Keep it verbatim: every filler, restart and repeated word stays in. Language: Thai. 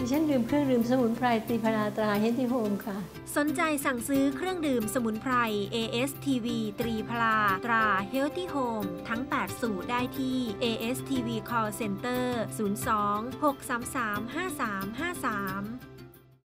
ฉันดื่มเครื่องดื่มสมุนไพรตรีพราตราเฮลตี้โฮมค่ะสนใจสั่งซื้อเครื่องดื่มสมุนไพร เอ เอส ที วี ตรีพราตรา Healthy Home ทั้งแปดสูตรได้ที่ เอ เอส ที วี Call Center ศูนย์ สอง หก สาม สาม ห้า สาม ห้า สาม